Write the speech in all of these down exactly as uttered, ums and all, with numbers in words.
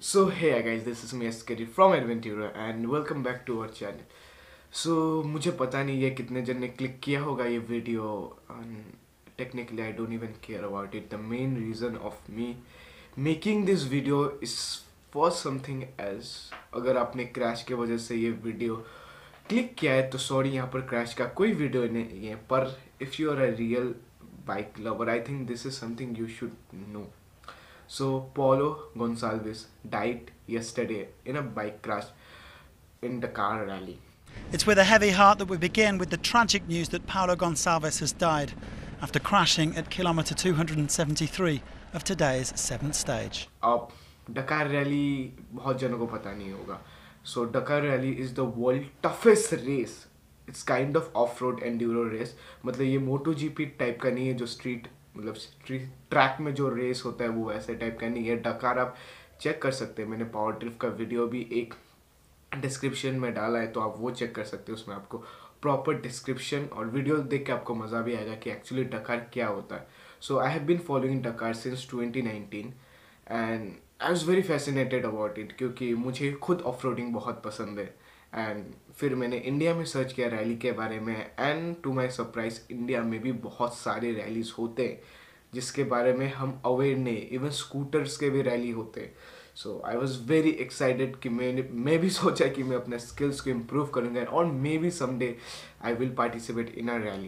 So hey guys, this is me Askari from Adventurer and welcome back to our channel. So मुझे पता नहीं है कितने जन ने क्लिक किया होगा ये video and technically I don't even care about it. The main reason of me making this video is for something else. अगर आपने क्रैश के वजह से ये वीडियो क्लिक किया है तो सॉरी, यहाँ पर क्रैश का कोई वीडियो नहीं है, पर if you are a real bike lover I think this is something you should know. So Paulo Goncalves died yesterday in a bike crash in Dakar Rally. It's with a heavy heart that we begin with the tragic news that Paulo Goncalves has died after crashing at kilometre two hundred seventy-three of today's seventh stage. अब Dakar Rally बहुत जनों को पता नहीं होगा. So Dakar Rally is the world toughest race. It's kind of off-road enduro race. मतलब ये MotoGP type का नहीं है जो स्ट्रीट मतलब स्ट्रीट ट्रैक में जो रेस होता है वो ऐसे टाइप का नहीं है. डकार आप चेक कर सकते हैं, मैंने पावर ड्रिफ्ट का वीडियो भी एक डिस्क्रिप्शन में डाला है तो आप वो चेक कर सकते हैं. उसमें आपको प्रॉपर डिस्क्रिप्शन और वीडियो देख के आपको मज़ा भी आएगा कि एक्चुअली डकार क्या होता है. So I have been following Dakar since twenty nineteen and I was very fascinated about it क्योंकि मुझे खुद ऑफ रोडिंग बहुत पसंद है. एंड फिर मैंने इंडिया में सर्च किया रैली के बारे में and to my surprise India में भी बहुत सारे रैलीज होते हैं जिसके बारे में हम अवेयर नहीं. इवन स्कूटर्स के भी रैली होते हैं. So I was very excited कि मैंने मैं भी सोचा कि मैं अपने स्किल्स को इम्प्रूव करूँगा और maybe someday I will participate in a rally.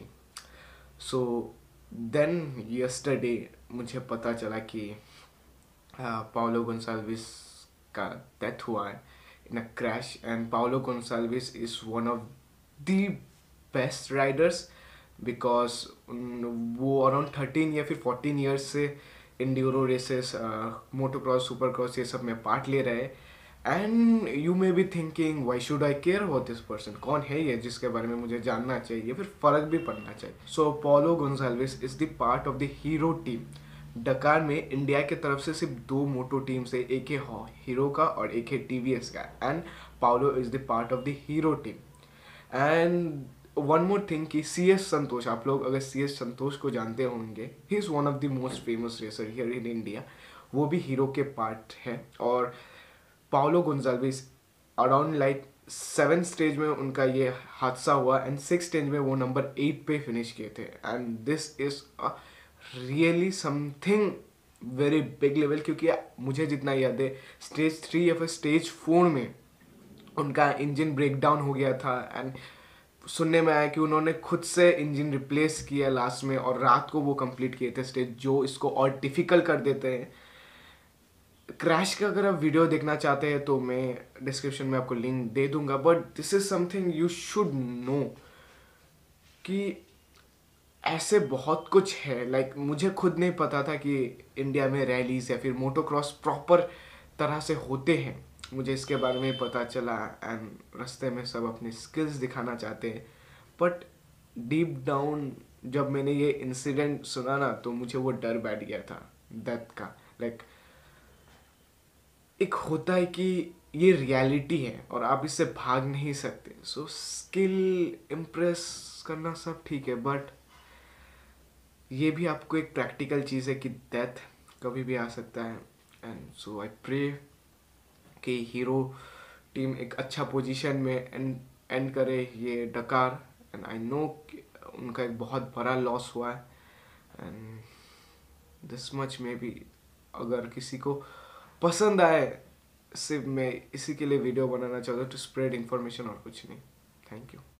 So then yesterday मुझे पता चला कि पाउलो गोंसाल्विस का डेथ हुआ है in a crash, and Paulo Goncalves is one of the best riders because वो around thirteen या फिर fourteen years से enduro races, motocross, supercross ये सब में पार्ट ले रहे हैं. And you may be thinking why should I care about this person? कौन है ये जिसके बारे में मुझे जानना चाहिए फिर फर्क भी पड़ना चाहिए. So Paulo Goncalves is the part of the Hero team. डकार में इंडिया के तरफ से सिर्फ दो मोटो टीम से, एक है हीरो का और एक है टीवीएस का. And Paulo is the part of the Hero team. And one more thing कि सी एस संतोष, आप लोग अगर सी एस संतोष को जानते होंगे, he is one of the most famous racer here in India. वो भी हीरो के पार्ट है. और Paulo Goncalves around like seven stage में उनका ये हादसा हुआ एंड सिक्स स्टेज में वो नंबर एट पे फिनिश किए थे. And this is a really something very big level क्योंकि मुझे जितना याद है स्टेज थ्री या फिर स्टेज फोर में उनका इंजन ब्रेक डाउन हो गया था. एंड सुनने में आया कि उन्होंने खुद से इंजन रिप्लेस किया लास्ट में और रात को वो कंप्लीट किए थे स्टेज, जो इसको और डिफ़िकल्ट कर देते हैं. क्रैश का अगर आप वीडियो देखना चाहते हैं तो मैं डिस्क्रिप्शन में आपको लिंक दे दूंगा. But this is something you should know कि ऐसे बहुत कुछ है. लाइक like, मुझे खुद नहीं पता था कि इंडिया में रैलीज या फिर मोटोक्रॉस प्रॉपर तरह से होते हैं. मुझे इसके बारे में पता चला एंड रास्ते में सब अपने स्किल्स दिखाना चाहते हैं. बट डीप डाउन जब मैंने ये इंसिडेंट सुना ना तो मुझे वो डर बैठ गया था डेथ का. लाइक like, एक होता है कि ये रियलिटी है और आप इससे भाग नहीं सकते. सो स्किल इम्प्रेस करना सब ठीक है, बट ये भी आपको एक प्रैक्टिकल चीज़ है कि डेथ कभी भी आ सकता है. एंड सो आई प्रे कि हीरो टीम एक अच्छा पोजीशन में एंड एंड करे ये डकार. एंड आई नो उनका एक बहुत बड़ा लॉस हुआ है. एंड दिस मच में भी अगर किसी को पसंद आए सिर्फ मैं इसी के लिए वीडियो बनाना चाहता हूँ टू स्प्रेड इंफॉर्मेशन और कुछ नहीं. Thank you.